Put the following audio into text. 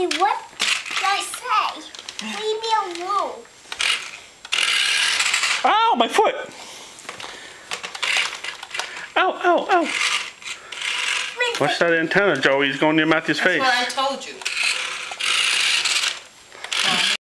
Matthew, what did I say? Leave me alone. Ow, my foot! Ow, ow, ow. Watch that antenna, Joey. He's going near Matthew's face. That's what I told you.